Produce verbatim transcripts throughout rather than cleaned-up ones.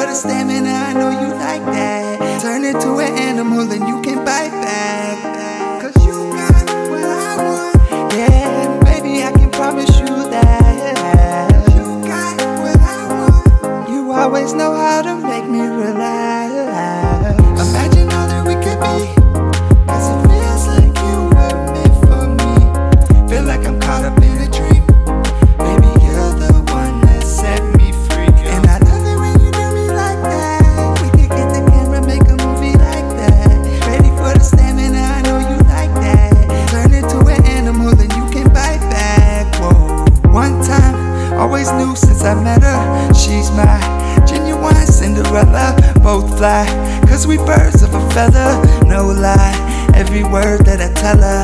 the stamina, I know you like that. Turn into an animal and you can bite back. Cause you got what I want. Yeah, baby, I can promise you that. You got what I want. You always know how to make me relax. Imagine all that we could be. Cause it feels like you were meant for me. Feel like I'm caught up in a dream. Baby, you're the one that set me free. And I love it when you do me like that. We could get the camera, make a movie like that. Ready for the stamina, I know you like that. Turn into an animal and you can bite back. Whoa. One time, always knew since I met her, she's my genuine Cinderella. Both fly, cause we birds of a feather. No lie, every word that I tell her.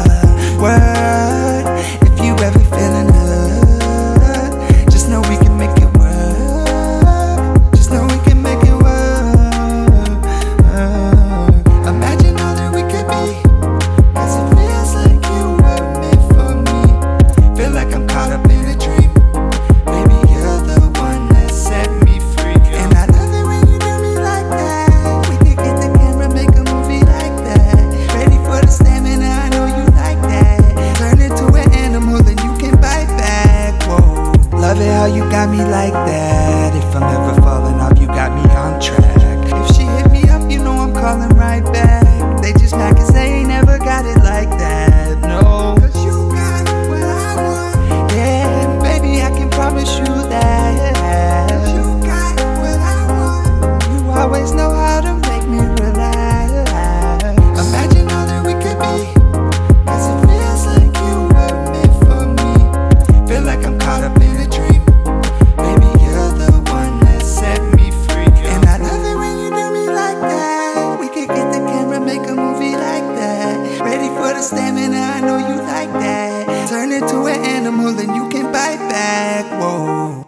Word, if you ever feeling good, just know we can make it work. Just know we can make it work. Imagine all that we could be. Cause it feels like you were meant for me. Feel like I'm caught up in a dream. Baby, you're the one that set me free. And I love it when you do me like that. We could get the camera, make a movie like that. Ready for the stamina, I know you like that. Turn into an animal and you can bite back. Whoa. Love it how you got me like that. If I'm ever falling off, you got me on track. If she hit me up, you know I'm calling right back. They just not cause they ain't never got it like that. No. Cause you got what I want. Yeah, baby, I can promise you that. Cause you got what I want. You always know how to make me relax. Imagine all that we could be. Cause it feels like you were meant for me. Feel like I'm caught up in a dream. Baby, you're the one that set me free. And I love it when you do me like that. We could get the camera, make a movie like that. Ready for the stamina, I know you like that. Turn into an animal and you can bite back. Whoa.